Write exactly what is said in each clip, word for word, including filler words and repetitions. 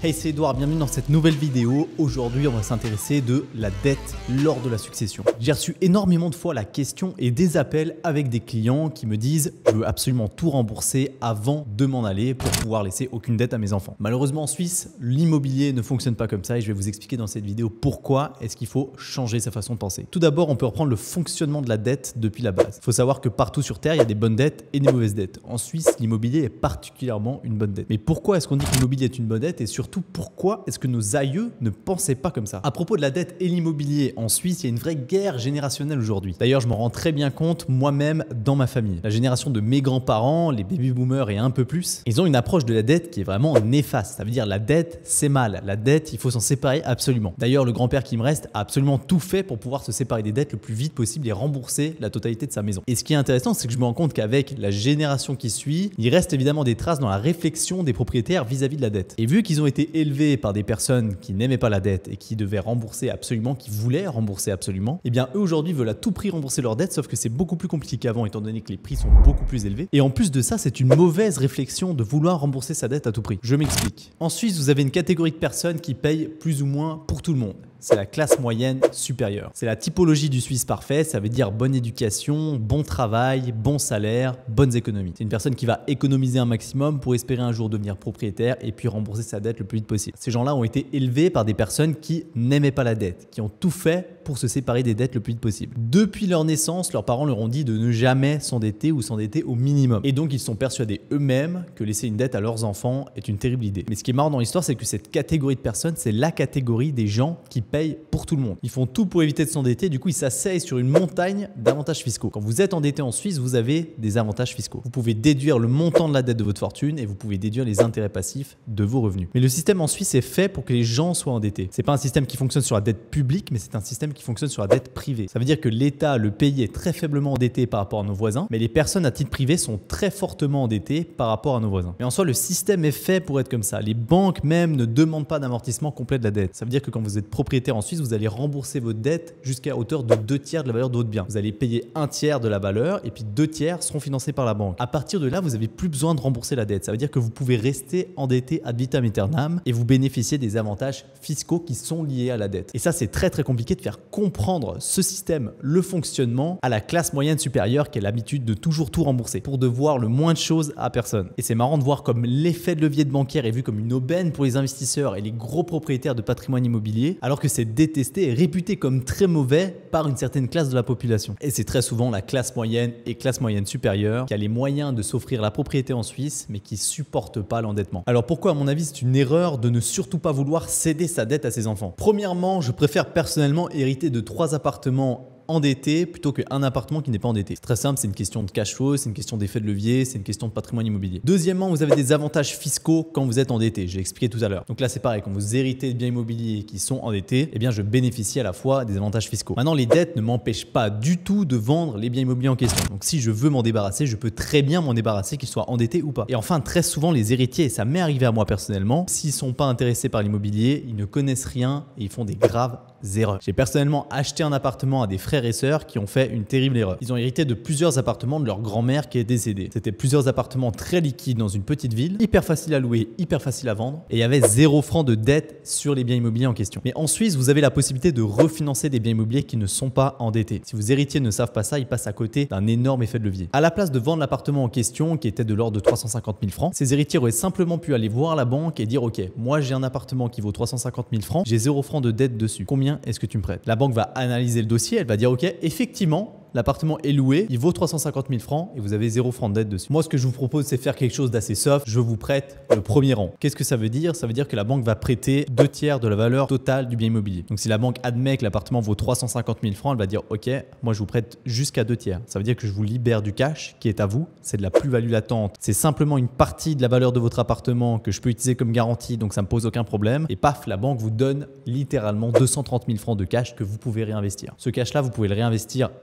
Hey, c'est Edouard, bienvenue dans cette nouvelle vidéo. Aujourd'hui, on va s'intéresser de la dette lors de la succession. J'ai reçu énormément de fois la question et des appels avec des clients qui me disent « Je veux absolument tout rembourser avant de m'en aller pour pouvoir laisser aucune dette à mes enfants ». Malheureusement, en Suisse, l'immobilier ne fonctionne pas comme ça et je vais vous expliquer dans cette vidéo pourquoi est-ce qu'il faut changer sa façon de penser. Tout d'abord, on peut reprendre le fonctionnement de la dette depuis la base. Il faut savoir que partout sur Terre, il y a des bonnes dettes et des mauvaises dettes. En Suisse, l'immobilier est particulièrement une bonne dette. Mais pourquoi est-ce qu'on dit que l'immobilier est une bonne dette et surtout pourquoi est-ce que nos aïeux ne pensaient pas comme ça? À propos de la dette et l'immobilier en Suisse, il y a une vraie guerre générationnelle aujourd'hui. D'ailleurs, je m'en rends très bien compte moi-même dans ma famille. La génération de mes grands-parents, les baby-boomers et un peu plus, ils ont une approche de la dette qui est vraiment néfaste. Ça veut dire la dette, c'est mal. La dette, il faut s'en séparer absolument. D'ailleurs, le grand-père qui me reste a absolument tout fait pour pouvoir se séparer des dettes le plus vite possible et rembourser la totalité de sa maison. Et ce qui est intéressant, c'est que je me rends compte qu'avec la génération qui suit, il reste évidemment des traces dans la réflexion des propriétaires vis-à-vis de la dette. Et vu qu'ils ont été élevés par des personnes qui n'aimaient pas la dette et qui devaient rembourser absolument, qui voulaient rembourser absolument, eh bien eux aujourd'hui veulent à tout prix rembourser leur dette, sauf que c'est beaucoup plus compliqué qu'avant étant donné que les prix sont beaucoup plus élevés. Et en plus de ça, c'est une mauvaise réflexion de vouloir rembourser sa dette à tout prix. Je m'explique. En Suisse, vous avez une catégorie de personnes qui payent plus ou moins pour tout le monde. C'est la classe moyenne supérieure. C'est la typologie du Suisse parfait, ça veut dire bonne éducation, bon travail, bon salaire, bonnes économies. C'est une personne qui va économiser un maximum pour espérer un jour devenir propriétaire et puis rembourser sa dette le plus vite possible. Ces gens-là ont été élevés par des personnes qui n'aimaient pas la dette, qui ont tout fait pour se séparer des dettes le plus vite possible. Depuis leur naissance, leurs parents leur ont dit de ne jamais s'endetter ou s'endetter au minimum. Et donc, ils sont persuadés eux-mêmes que laisser une dette à leurs enfants est une terrible idée. Mais ce qui est marrant dans l'histoire, c'est que cette catégorie de personnes, c'est la catégorie des gens qui payent pour tout le monde. Ils font tout pour éviter de s'endetter, du coup, ils s'asseyent sur une montagne d'avantages fiscaux. Quand vous êtes endetté en Suisse, vous avez des avantages fiscaux. Vous pouvez déduire le montant de la dette de votre fortune et vous pouvez déduire les intérêts passifs de vos revenus. Mais le système en Suisse est fait pour que les gens soient endettés. C'est pas un système qui fonctionne sur la dette publique, mais c'est un système qui fonctionne sur la dette privée. Ça veut dire que l'État, le pays est très faiblement endetté par rapport à nos voisins, mais les personnes à titre privé sont très fortement endettées par rapport à nos voisins. Mais en soi, le système est fait pour être comme ça. Les banques même ne demandent pas d'amortissement complet de la dette. Ça veut dire que quand vous êtes propriétaire en Suisse, vous allez rembourser votre dette jusqu'à hauteur de deux tiers de la valeur de votre bien. Vous allez payer un tiers de la valeur et puis deux tiers seront financés par la banque. À partir de là, vous n'avez plus besoin de rembourser la dette. Ça veut dire que vous pouvez rester endetté ad vitam aeternam et vous bénéficiez des avantages fiscaux qui sont liés à la dette. Et ça, c'est très très compliqué de faire comprendre ce système, le fonctionnement à la classe moyenne supérieure qui a l'habitude de toujours tout rembourser pour devoir le moins de choses à personne. Et c'est marrant de voir comme l'effet de levier de bancaire est vu comme une aubaine pour les investisseurs et les gros propriétaires de patrimoine immobilier, alors que c'est détesté et réputé comme très mauvais par une certaine classe de la population. Et c'est très souvent la classe moyenne et classe moyenne supérieure qui a les moyens de s'offrir la propriété en Suisse, mais qui supporte pas l'endettement. Alors pourquoi, à mon avis, c'est une erreur de ne surtout pas vouloir céder sa dette à ses enfants? Premièrement, je préfère personnellement hériter de trois appartements endetté plutôt qu'un appartement qui n'est pas endetté. C'est très simple, c'est une question de cash flow, c'est une question d'effet de levier, c'est une question de patrimoine immobilier. Deuxièmement, vous avez des avantages fiscaux quand vous êtes endetté. J'ai expliqué tout à l'heure. Donc là, c'est pareil, quand vous héritez de biens immobiliers qui sont endettés, eh bien, je bénéficie à la fois des avantages fiscaux. Maintenant, les dettes ne m'empêchent pas du tout de vendre les biens immobiliers en question. Donc si je veux m'en débarrasser, je peux très bien m'en débarrasser, qu'ils soient endettés ou pas. Et enfin, très souvent, les héritiers, et ça m'est arrivé à moi personnellement, s'ils sont pas intéressés par l'immobilier, ils ne connaissent rien et ils font des graves erreurs. J'ai personnellement acheté un appartement à des frères et sœurs qui ont fait une terrible erreur. Ils ont hérité de plusieurs appartements de leur grand-mère qui est décédée. C'était plusieurs appartements très liquides dans une petite ville, hyper facile à louer, hyper facile à vendre, et il y avait zéro franc de dette sur les biens immobiliers en question. Mais en Suisse, vous avez la possibilité de refinancer des biens immobiliers qui ne sont pas endettés. Si vos héritiers ne savent pas ça, ils passent à côté d'un énorme effet de levier. À la place de vendre l'appartement en question, qui était de l'ordre de trois cent cinquante mille francs, ces héritiers auraient simplement pu aller voir la banque et dire « Ok, moi j'ai un appartement qui vaut trois cent cinquante mille francs, j'ai zéro franc de dette dessus. Combien est-ce que tu me prêtes ?» La banque va analyser le dossier, elle va dire « Ok, effectivement, l'appartement est loué, il vaut trois cent cinquante mille francs et vous avez zéro franc de dette dessus. » Moi, ce que je vous propose, c'est faire quelque chose d'assez soft. Je vous prête le premier rang. Qu'est-ce que ça veut dire? Ça veut dire que la banque va prêter deux tiers de la valeur totale du bien immobilier. Donc, si la banque admet que l'appartement vaut trois cent cinquante mille francs, elle va dire « Ok, moi, je vous prête jusqu'à deux tiers. » Ça veut dire que je vous libère du cash qui est à vous. C'est de la plus-value latente. C'est simplement une partie de la valeur de votre appartement que je peux utiliser comme garantie, donc ça me pose aucun problème. Et paf, la banque vous donne littéralement deux cent trente mille francs de cash que vous pouvez réinvestir. Ce cash-là, vous pouvez le réinvestir en utilisant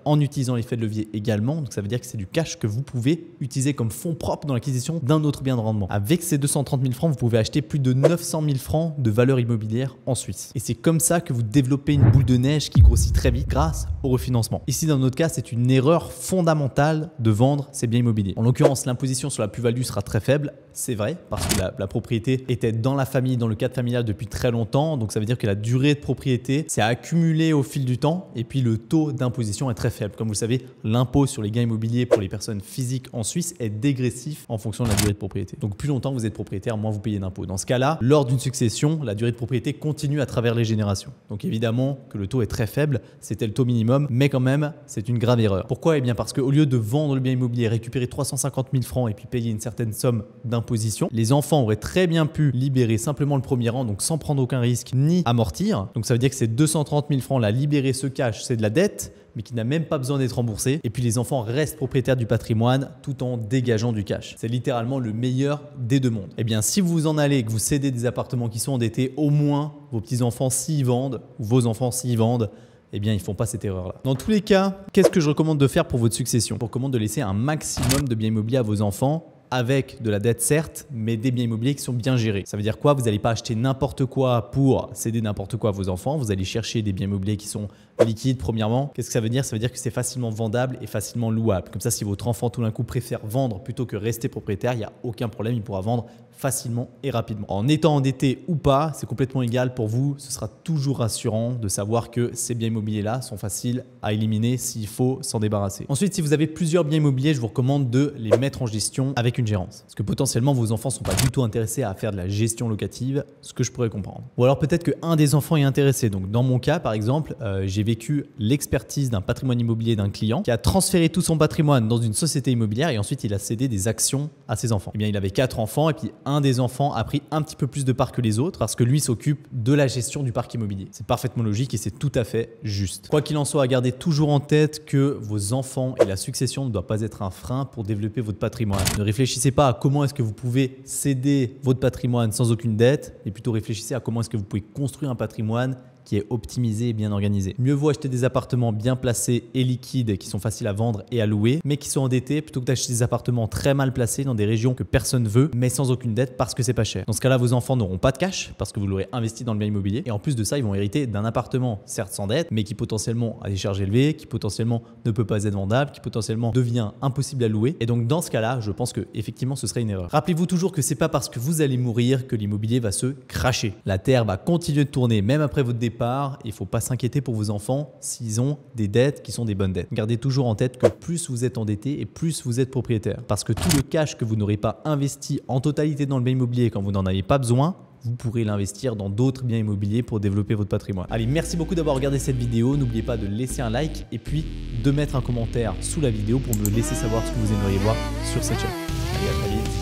utilisant l'effet de levier également. Donc ça veut dire que c'est du cash que vous pouvez utiliser comme fonds propres dans l'acquisition d'un autre bien de rendement. Avec ces deux cent trente mille francs, vous pouvez acheter plus de neuf cent mille francs de valeur immobilière en Suisse. Et c'est comme ça que vous développez une boule de neige qui grossit très vite grâce au refinancement. Ici, dans notre cas, c'est une erreur fondamentale de vendre ces biens immobiliers. En l'occurrence, l'imposition sur la plus-value sera très faible. C'est vrai, parce que la, la propriété était dans la famille, dans le cadre familial depuis très longtemps. Donc ça veut dire que la durée de propriété s'est accumulée au fil du temps. Et puis le taux d'imposition est très faible. Comme vous le savez, l'impôt sur les gains immobiliers pour les personnes physiques en Suisse est dégressif en fonction de la durée de propriété. Donc plus longtemps vous êtes propriétaire, moins vous payez d'impôts. Dans ce cas-là, lors d'une succession, la durée de propriété continue à travers les générations. Donc évidemment que le taux est très faible, c'était le taux minimum, mais quand même, c'est une grave erreur. Pourquoi? Eh bien parce qu'au lieu de vendre le bien immobilier, récupérer trois cent cinquante mille francs et puis payer une certaine somme d'imposition, les enfants auraient très bien pu libérer simplement le premier rang, donc sans prendre aucun risque ni amortir. Donc ça veut dire que ces deux cent trente mille francs là libérés, ce cash, c'est de la dette, mais qui n'a même pas besoin d'être remboursé. Et puis les enfants restent propriétaires du patrimoine tout en dégageant du cash. C'est littéralement le meilleur des deux mondes. Eh bien, si vous vous en allez et que vous cédez des appartements qui sont endettés, au moins vos petits-enfants s'y vendent, ou vos enfants s'y vendent, eh bien, ils ne font pas cette erreur-là. Dans tous les cas, qu'est-ce que je recommande de faire pour votre succession? Je recommande de laisser un maximum de biens immobiliers à vos enfants, avec de la dette certes, mais des biens immobiliers qui sont bien gérés. Ça veut dire quoi? Vous n'allez pas acheter n'importe quoi pour céder n'importe quoi à vos enfants. Vous allez chercher des biens immobiliers qui sont liquides premièrement. Qu'est-ce que ça veut dire? Ça veut dire que c'est facilement vendable et facilement louable. Comme ça, si votre enfant tout d'un coup préfère vendre plutôt que rester propriétaire, il n'y a aucun problème, il pourra vendre facilement et rapidement. En étant endetté ou pas, c'est complètement égal pour vous. Ce sera toujours rassurant de savoir que ces biens immobiliers-là sont faciles à éliminer s'il faut s'en débarrasser. Ensuite, si vous avez plusieurs biens immobiliers, je vous recommande de les mettre en gestion avec une gérance. Parce que potentiellement, vos enfants ne sont pas du tout intéressés à faire de la gestion locative, ce que je pourrais comprendre. Ou alors peut-être qu'un des enfants est intéressé. Donc dans mon cas, par exemple, euh, j'ai vécu l'expertise d'un patrimoine immobilier d'un client qui a transféré tout son patrimoine dans une société immobilière et ensuite il a cédé des actions à ses enfants. Eh bien, il avait quatre enfants et puis un des enfants a pris un petit peu plus de parts que les autres parce que lui s'occupe de la gestion du parc immobilier. C'est parfaitement logique et c'est tout à fait juste. Quoi qu'il en soit, gardez toujours en tête que vos enfants et la succession ne doivent pas être un frein pour développer votre patrimoine. Ne réfléchissez pas à comment est-ce que vous pouvez céder votre patrimoine sans aucune dette, mais plutôt réfléchissez à comment est-ce que vous pouvez construire un patrimoine qui est optimisé et bien organisé. Mieux vaut acheter des appartements bien placés et liquides qui sont faciles à vendre et à louer, mais qui sont endettés plutôt que d'acheter des appartements très mal placés dans des régions que personne veut, mais sans aucune dette parce que c'est pas cher. Dans ce cas-là, vos enfants n'auront pas de cash parce que vous l'aurez investi dans le bien immobilier. Et en plus de ça, ils vont hériter d'un appartement, certes sans dette, mais qui potentiellement a des charges élevées, qui potentiellement ne peut pas être vendable, qui potentiellement devient impossible à louer. Et donc dans ce cas-là, je pense que effectivement, ce serait une erreur. Rappelez-vous toujours que c'est pas parce que vous allez mourir que l'immobilier va se cracher. La terre va continuer de tourner même après votre départ. Il ne faut pas s'inquiéter pour vos enfants s'ils ont des dettes qui sont des bonnes dettes. Gardez toujours en tête que plus vous êtes endetté et plus vous êtes propriétaire. Parce que tout le cash que vous n'aurez pas investi en totalité dans le bien immobilier quand vous n'en avez pas besoin, vous pourrez l'investir dans d'autres biens immobiliers pour développer votre patrimoine. Allez, merci beaucoup d'avoir regardé cette vidéo. N'oubliez pas de laisser un like et puis de mettre un commentaire sous la vidéo pour me laisser savoir ce que vous aimeriez voir sur cette chaîne. Allez, à très vite.